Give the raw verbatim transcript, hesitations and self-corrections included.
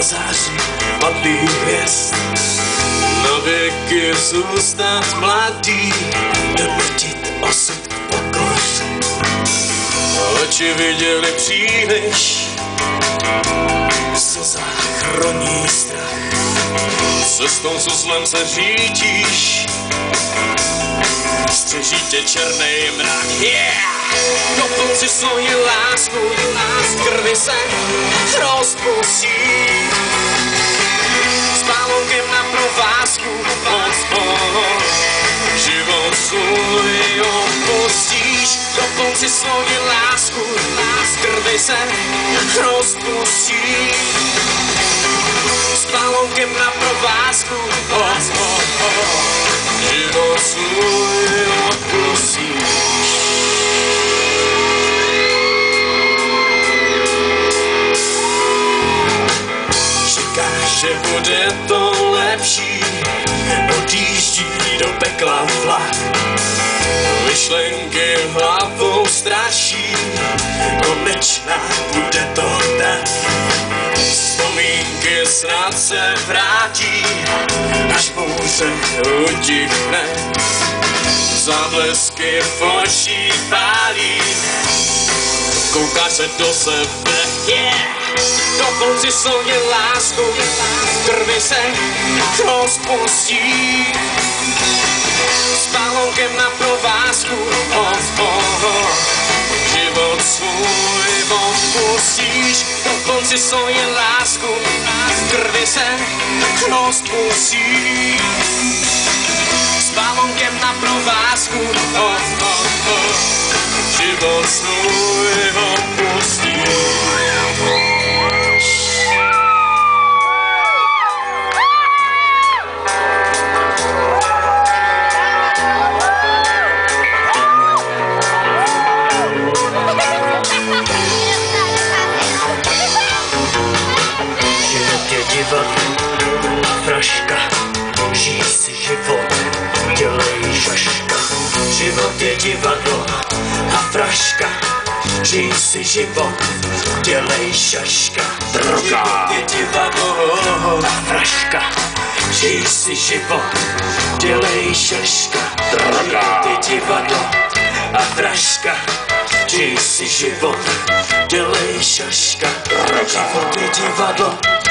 září padlý hvězd. Na věky zůstat mladý, donutit osud k pokoře. Oči viděli příliš, v slzách chroní strach. Cestou s uzlem se řídíš, střeží tě černej mrak. Yeah! Kopnou si svoji lásku, z krvi se rozpustí. S pálonkem na provázku, oh, oh, život svůj opustíš. Kopnou si svoji lásku, z krvi se rozpustí. S pálonkem na provázku, oh, oh, oh, život svůj opustíš. Že bude to lepší, odjíždí do pekla vlak. Myšlenky hlavou straší, konečná bude to tak. Vzpomínky snad se vrátí, až bouře utichne. Záblesky v očích pálí, koukáš se do sebe, yeah! Kopnou si svoji lásku, krvi se rozpustí. S pálonkem na provázku, oh, oh, oh, život svůj opustíš. Kopnou si svoji lásku, krvi se rozpustí. S pálonkem na provázku, oh, oh, oh, život svůj opustíš. Fraška, žij si život, dělej šaška. Život je divadlo a fraška, žij si život, dělej šaška. Život je divadlo a fraška, žij si život, dělej šaška. Život je divadlo a fraška, žij si život, dělej šaška. Život je divadlo